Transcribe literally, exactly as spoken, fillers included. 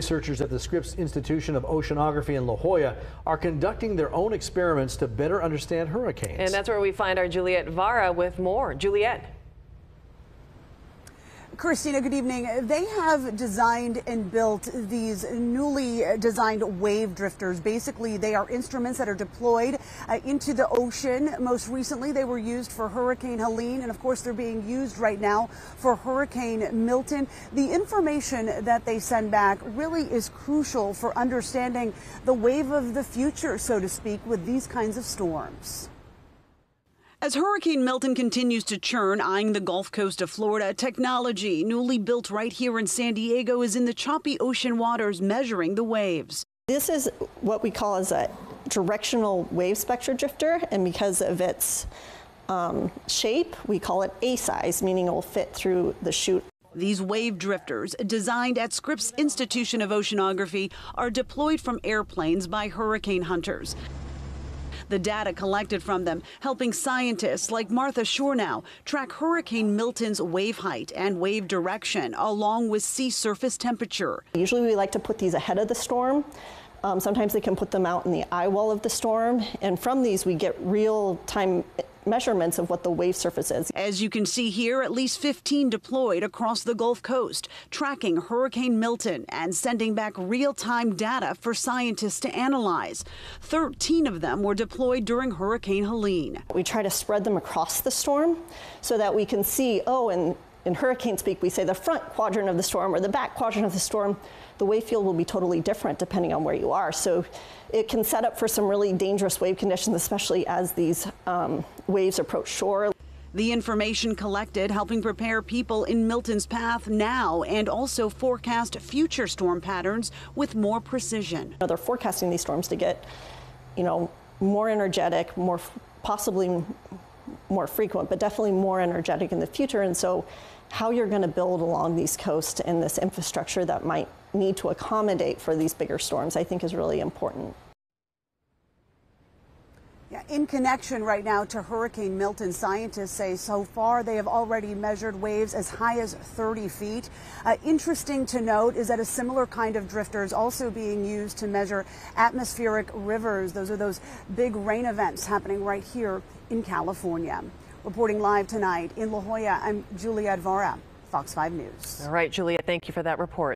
Researchers at the Scripps Institution of Oceanography in La Jolla are conducting their own experiments to better understand hurricanes. And that's where we find our Juliette Vara with more. Juliette. Christina, good evening. They have designed and built these newly designed wave drifters. Basically, they are instruments that are deployed uh, into the ocean. Most recently, they were used for Hurricane Helene, and of course, they're being used right now for Hurricane Milton. The information that they send back really is crucial for understanding the wave of the future, so to speak, with these kinds of storms. As Hurricane Milton continues to churn, eyeing the Gulf Coast of Florida, technology newly built right here in San Diego is in the choppy ocean waters measuring the waves. This is what we call as a directional wave spectra drifter, and because of its um, shape, we call it A-size, meaning it will fit through the chute. These wave drifters, designed at Scripps Institution of Oceanography, are deployed from airplanes by hurricane hunters. The data collected from them helping scientists like Martha Shornow track Hurricane Milton's wave height and wave direction along with sea surface temperature. Usually we like to put these ahead of the storm. Um, sometimes they can put them out in the eye wall of the storm, and from these we get real-time measurements of what the wave surface is. As you can see here, at least fifteen deployed across the Gulf Coast, tracking Hurricane Milton and sending back real-time data for scientists to analyze. thirteen of them were deployed during Hurricane Helene. We try to spread them across the storm so that we can see, oh, and in hurricane speak, we say the front quadrant of the storm or the back quadrant of the storm. The wave field will be totally different depending on where you are. So it can set up for some really dangerous wave conditions, especially as these um, waves approach shore. The information collected helping prepare people in Milton's path now and also forecast future storm patterns with more precision. They're forecasting these storms to get, you know, more energetic, more possibly more frequent, but definitely more energetic in the future. And so how you're going to build along these coasts and this infrastructure that might need to accommodate for these bigger storms, I think is really important. Yeah, in connection right now to Hurricane Milton, scientists say so far they have already measured waves as high as thirty feet. Uh, interesting to note is that a similar kind of drifter is also being used to measure atmospheric rivers. Those are those big rain events happening right here in California. Reporting live tonight in La Jolla, I'm Juliette Vara, Fox five News. All right, Juliette, thank you for that report.